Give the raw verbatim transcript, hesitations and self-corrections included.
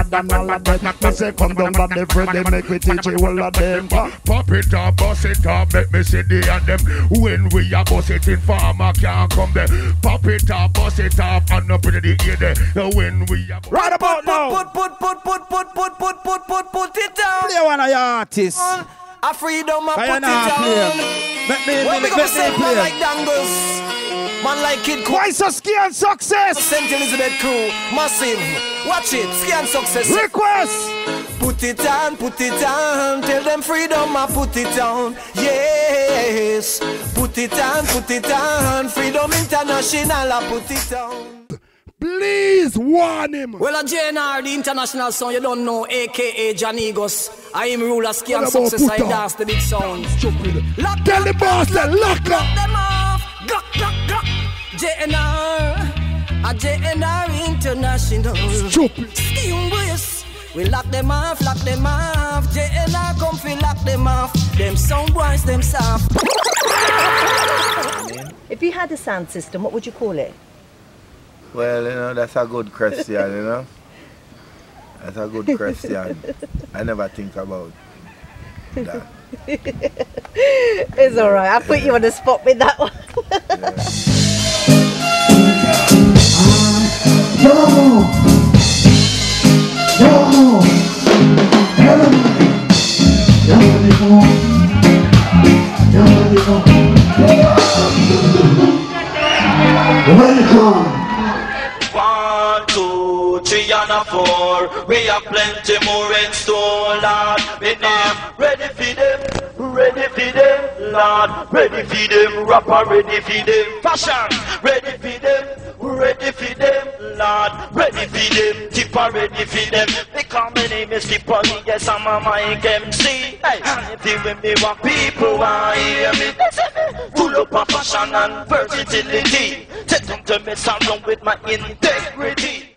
than all of them. Me say come down by the Freddy, make me teach you all of them. Pop it up, bust it up, make me see the and them. When we are bust it in, farmer can't come there. Pop it up, bust it up, and up in the ear there. When we are right about now. Put, put, put, put, put, put, put, put, put, put it down. Play one of your artists. A freedom, I put it down. Let me, well, let me, let me play. Man like Dangles, man like Kid Cool. Why so ski and success? Saint Elizabeth crew, massive. Watch it, ski and success. Request. Put it on, put it on. Tell them freedom, I put it on. Yes. Put it on, put it on. Freedom International, I put it on. Please warn him. Well, a J N R, the international song, you don't know, A K A Janigos. I am ruler, ski and success, I dance the big sound. Lock Tell the boss that lock up. Lock them off. Glock, glock, glock. J N R, a J N R international. Stupid. Ski boys. We lock them off, lock them off. J N R come fi lock them off. Them sound boys, them soft. If you had a sound system, what would you call it? Well, you know, that's a good question, you know. That's a good question. I never think about that. It's all right. I put you on the spot with that one. Yo! Yo! Welcome. One, two, three, and a four. We have plenty more in store, Lord. We are ready for them, ready for them, Lord. Ready for them, rapper, ready for them, fashion. Ready for them, ready for them, Lord. Ready for them, tipper, ready for them. Because my name is Tipper, yes, I'm a Mike M C. Hey, and if you with me, what people want to hear me, full up of fashion and versatility. Take them to me, sound with my integrity.